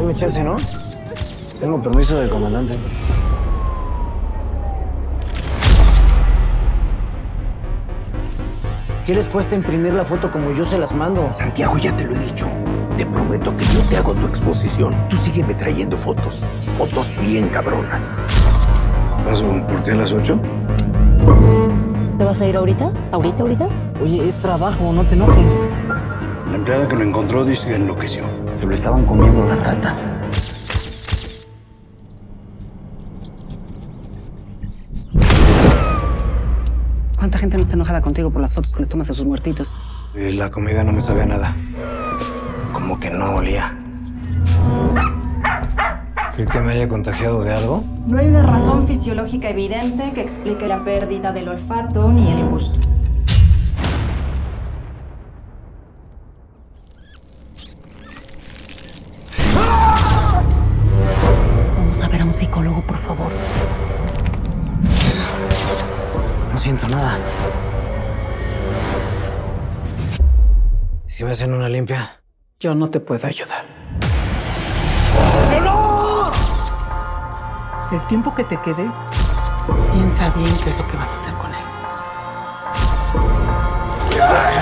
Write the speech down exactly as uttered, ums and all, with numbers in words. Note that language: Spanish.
Dame chance, ¿no? Tengo permiso del comandante. ¿Qué les cuesta imprimir la foto como yo se las mando? Santiago, ya te lo he dicho. Te prometo que yo te hago tu exposición. Tú sígueme trayendo fotos. Fotos bien cabronas. ¿Paso por ti a las ocho? ¿Te vas a ir ahorita? ¿Ahorita, ahorita? Oye, es trabajo, no te enojes. La empleada que lo encontró dice que enloqueció. Se lo estaban comiendo las ratas. ¿Cuánta gente no está enojada contigo por las fotos que les tomas a sus muertitos? Y la comida no me sabía nada. Como que no olía. ¿Cree que me haya contagiado de algo? No hay una razón fisiológica evidente que explique la pérdida del olfato ni el gusto. Vamos a ver a un psicólogo, por favor. No siento nada. ¿Si me hacen una limpia? Yo no te puedo ayudar. El tiempo que te quede, piensa bien qué es lo que vas a hacer con él.